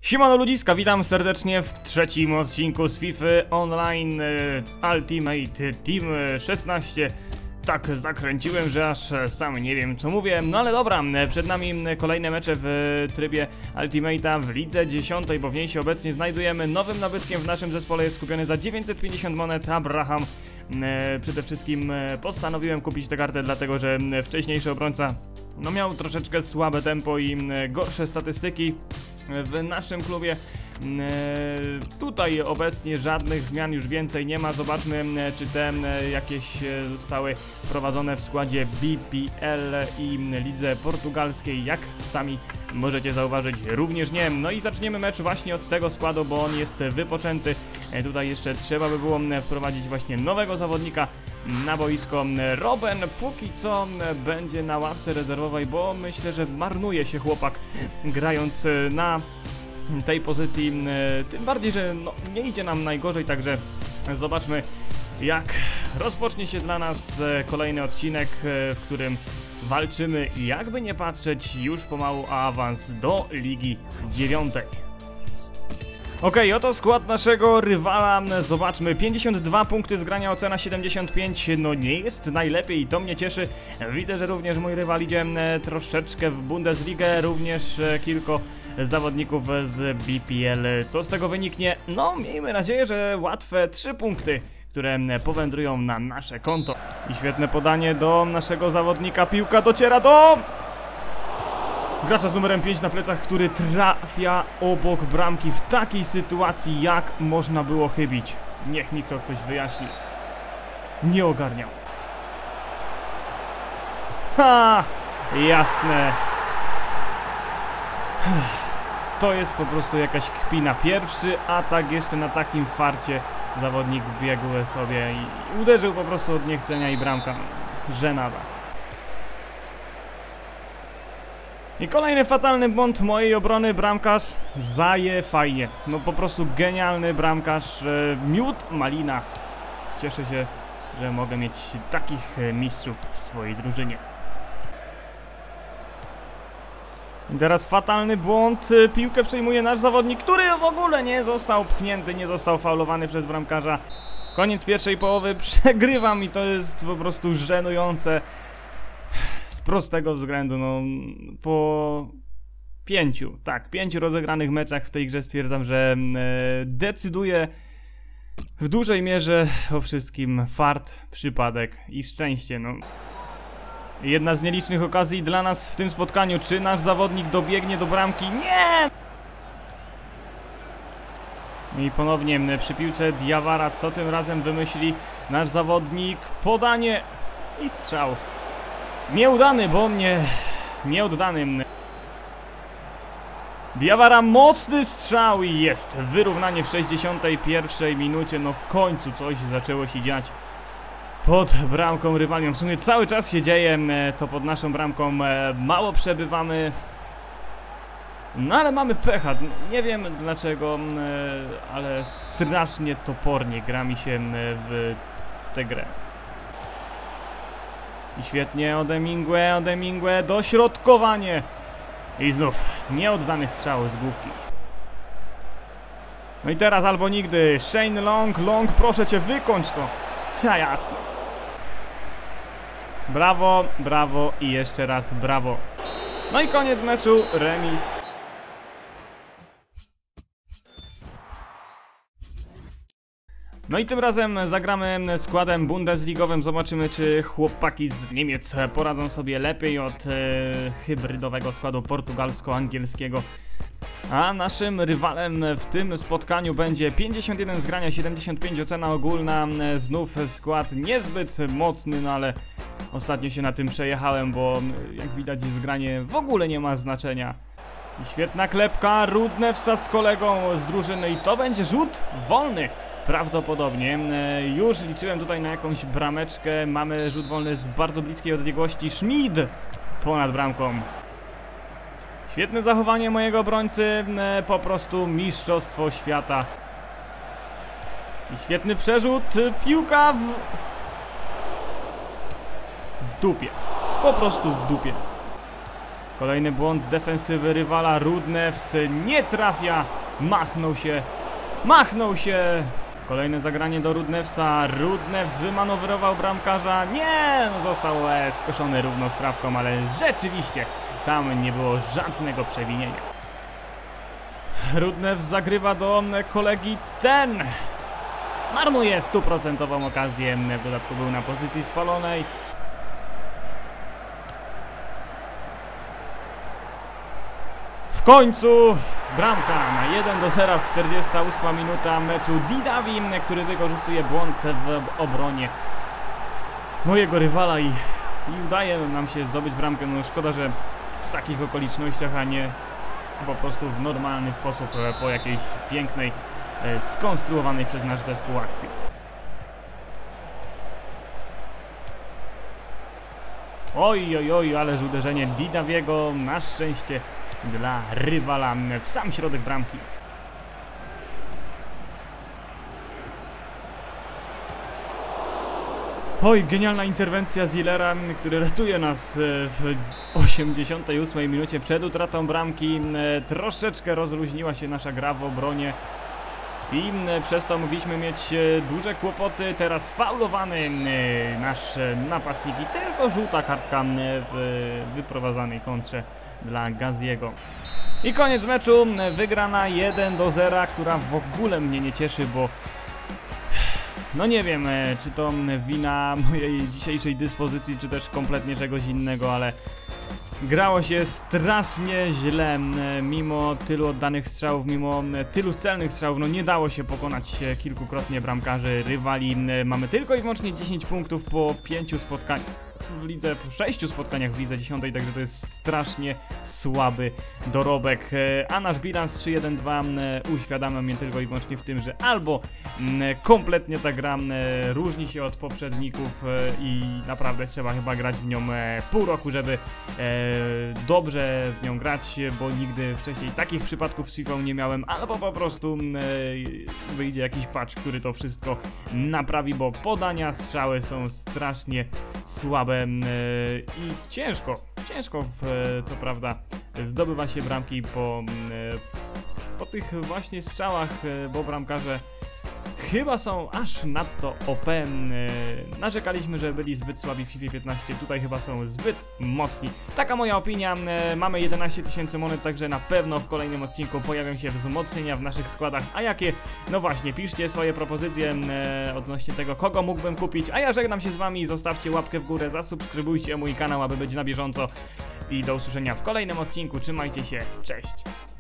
Siemano ludziska, witam serdecznie w trzecim odcinku z FIFA Online Ultimate Team 16. Tak zakręciłem, że aż sam nie wiem co mówię, no ale dobra, przed nami kolejne mecze w trybie Ultimate'a w lidze 10, bo w niej się obecnie znajdujemy. Nowym nabytkiem w naszym zespole jest skupiony za 950 monet Abraham. Przede wszystkim postanowiłem kupić tę kartę, dlatego że wcześniejszy obrońca miał troszeczkę słabe tempo i gorsze statystyki w naszym klubie. Tutaj obecnie żadnych zmian już więcej nie ma. Zobaczmy, czy te jakieś zostały prowadzone w składzie BPL i lidze portugalskiej. Jak sami możecie zauważyć, również nie. No i zaczniemy mecz właśnie od tego składu, bo on jest wypoczęty. Tutaj jeszcze trzeba by było wprowadzić właśnie nowego zawodnika na boisko. Robben póki co będzie na ławce rezerwowej, bo myślę, że marnuje się chłopak grając na tej pozycji, tym bardziej, że nie idzie nam najgorzej, także zobaczmy, jak rozpocznie się dla nas kolejny odcinek, w którym walczymy, jakby nie patrzeć, już pomału o awans do Ligi 9. Okej, oto skład naszego rywala, zobaczmy, 52 punkty z grania, ocena 75, no nie jest najlepiej i to mnie cieszy. Widzę, że również mój rywal idzie troszeczkę w Bundesligę, również kilku zawodników z BPL. Co z tego wyniknie? No, miejmy nadzieję, że łatwe 3 punkty, które powędrują na nasze konto. I świetne podanie do naszego zawodnika, piłka dociera do gracza z numerem 5 na plecach, który trafia obok bramki. W takiej sytuacji jak można było chybić? Niech mi to ktoś wyjaśni. Nie ogarniał. Ha! Jasne. To jest po prostu jakaś kpina. Pierwszy atak jeszcze na takim farcie. Zawodnik biegł sobie i uderzył po prostu od niechcenia i bramka. Żenada. I kolejny fatalny błąd mojej obrony. Bramkarz zaje fajnie. No po prostu genialny bramkarz. Miód malina. Cieszę się, że mogę mieć takich mistrzów w swojej drużynie. I teraz fatalny błąd. Piłkę przejmuje nasz zawodnik, który w ogóle nie został pchnięty, nie został faulowany przez bramkarza. Koniec pierwszej połowy. Przegrywam i to jest po prostu żenujące. Z prostego względu, no po 5 rozegranych meczach w tej grze stwierdzam, że decyduje w dużej mierze o wszystkim fart, przypadek i szczęście. No. Jedna z nielicznych okazji dla nas w tym spotkaniu. Czy nasz zawodnik dobiegnie do bramki? Nie! I ponownie przy piłce Diawara. Co tym razem wymyśli nasz zawodnik? Podanie i strzał. Nieudany, bo nieoddany. Diawara, mocny strzał i jest wyrównanie w 61 minucie. No w końcu coś zaczęło się dziać pod bramką rywalią. W sumie cały czas się dzieje to pod naszą bramką. Mało przebywamy. No ale mamy pecha. Nie wiem dlaczego, ale strasznie topornie gra mi się w tę grę. I świetnie Odemingue, dośrodkowanie. I znów nieoddany strzał z główki. No i teraz albo nigdy. Shane Long, proszę cię, wykończ to. Ja jasno. Brawo, brawo i jeszcze raz brawo. No i koniec meczu, remis. No i tym razem zagramy składem bundesligowym. Zobaczymy, czy chłopaki z Niemiec poradzą sobie lepiej od hybrydowego składu portugalsko-angielskiego. A naszym rywalem w tym spotkaniu będzie 51 z grania, 75 ocena ogólna. Znów skład niezbyt mocny, no ale ostatnio się na tym przejechałem, bo jak widać zgranie w ogóle nie ma znaczenia. I świetna klepka, Rudnewsa z kolegą z drużyny i to będzie rzut wolny. Prawdopodobnie. Już liczyłem tutaj na jakąś brameczkę. Mamy rzut wolny z bardzo bliskiej odległości. Schmid ponad bramką. Świetne zachowanie mojego obrońcy. Po prostu mistrzostwo świata. I świetny przerzut. Piłka w dupie. Po prostu w dupie. Kolejny błąd defensywy rywala. Rudnevs nie trafia. Machnął się. Kolejne zagranie do Rudnevsa. Rudnevs wymanewrował bramkarza. Nie! No został skoszony równo z trawką, ale rzeczywiście tam nie było żadnego przewinienia. Rudnevs zagrywa do kolegi. Ten marnuje 100% okazję. W dodatku był na pozycji spalonej. W końcu bramka na 1-0 w 48 minuta meczu. Didavi, który wykorzystuje błąd w obronie mojego rywala i udaje nam się zdobyć bramkę. No szkoda, że w takich okolicznościach, a nie po prostu w normalny sposób po jakiejś pięknej, skonstruowanej przez nasz zespół akcji. Oj, ależ uderzenie Didaviego, na szczęście dla rywala w sam środek bramki. Oj, genialna interwencja Zillera, który ratuje nas w 88 minucie przed utratą bramki. Troszeczkę rozluźniła się nasza gra w obronie i przez to mogliśmy mieć duże kłopoty. Teraz faulowany nasz napastnik i tylko żółta kartka w wyprowadzanej kontrze dla Gaziego. I koniec meczu, wygrana 1-0, która w ogóle mnie nie cieszy, bo no nie wiem, czy to wina mojej dzisiejszej dyspozycji, czy też kompletnie czegoś innego, ale grało się strasznie źle, mimo tylu oddanych strzałów, mimo tylu celnych strzałów. No nie dało się pokonać kilkukrotnie bramkarzy rywali. Mamy tylko i wyłącznie 10 punktów po 5 spotkaniach w lidze, po 6 spotkaniach w lidze 10, także to jest strasznie słaby dorobek, a nasz bilans 3-1-2 uświadamia mnie tylko i wyłącznie w tym, że albo kompletnie ta gra różni się od poprzedników i naprawdę trzeba chyba grać w nią pół roku, żeby dobrze w nią grać, bo nigdy wcześniej takich przypadków z FIFA nie miałem, albo po prostu wyjdzie jakiś patch, który to wszystko naprawi, bo podania, strzały są strasznie słabe i ciężko co prawda zdobywa się bramki po tych właśnie strzałach, bo bramkarze chyba są aż nadto OP. Narzekaliśmy, że byli zbyt słabi w FIFA 15, tutaj chyba są zbyt mocni. Taka moja opinia. Mamy 11 000 monet, także na pewno w kolejnym odcinku pojawią się wzmocnienia w naszych składach. A jakie? No właśnie, piszcie swoje propozycje odnośnie tego, kogo mógłbym kupić. A ja żegnam się z wami, zostawcie łapkę w górę, zasubskrybujcie mój kanał, aby być na bieżąco. I do usłyszenia w kolejnym odcinku. Trzymajcie się, cześć!